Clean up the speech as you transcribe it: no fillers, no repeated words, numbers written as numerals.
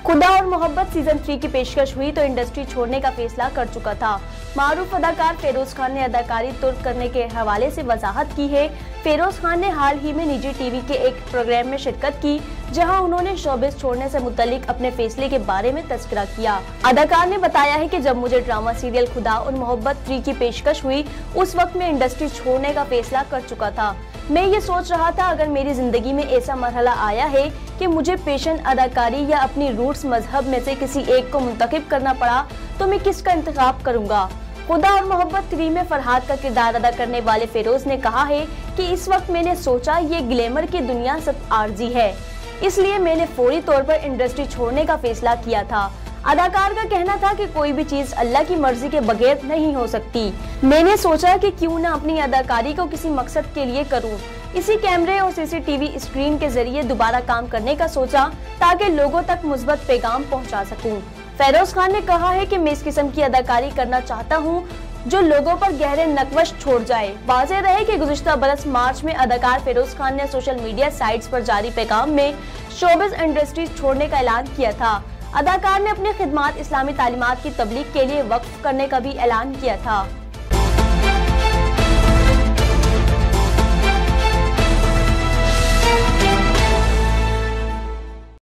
खुदा और मोहब्बत सीजन 3 की पेशकश हुई तो इंडस्ट्री छोड़ने का फैसला कर चुका था। मारूफ अदाकार फेरोज खान ने अदाकारी तुर्क करने के हवाले से वजाहत की है। फेरोज खान ने हाल ही में निजी टीवी के एक प्रोग्राम में शिरकत की, जहां उन्होंने शोबिस छोड़ने से मुतल्लिक अपने फैसले के बारे में तज़किरा किया। अदाकार ने बताया है कि जब मुझे ड्रामा सीरियल खुदा और मोहब्बत 3 की पेशकश हुई, उस वक्त मैं इंडस्ट्री छोड़ने का फैसला कर चुका था। मैं ये सोच रहा था, अगर मेरी जिंदगी में ऐसा मरहला आया है कि मुझे पेशन अदाकारी या अपनी रूट्स मजहब में से किसी एक को मुंतखब करना पड़ा, तो मैं किसका इंतखाब करूंगा। खुदा और मोहब्बत 3 में फरहाद का किरदार अदा करने वाले फेरोज ने कहा है कि इस वक्त मैंने सोचा ये ग्लैमर की दुनिया सब आर्जी है, इसलिए मैंने फौरी तौर पर इंडस्ट्री छोड़ने का फैसला किया था। अदाकार का कहना था कि कोई भी चीज अल्लाह की मर्जी के बगैर नहीं हो सकती। मैंने सोचा कि क्यों ना अपनी अदाकारी को किसी मकसद के लिए करूं। इसी कैमरे और सीसीटीवी स्क्रीन के जरिए दोबारा काम करने का सोचा, ताकि लोगों तक मुस्बत पैगाम पहुंचा सकूं। फेरोज खान ने कहा है कि मैं इस किस्म की अदाकारी करना चाहता हूं जो लोगों पर गहरे नक्वश छोड़ जाए। वाज़ेह रहे कि गुज़िश्ता बरस मार्च में अदाकार फेरोज खान ने सोशल मीडिया साइट्स पर जारी पैगाम में शोबिज़ इंडस्ट्री छोड़ने का ऐलान किया था। अदाकार ने अपनी खिदमात इस्लामी तालीमात की तबलीग के लिए वक्फ करने का भी ऐलान किया था।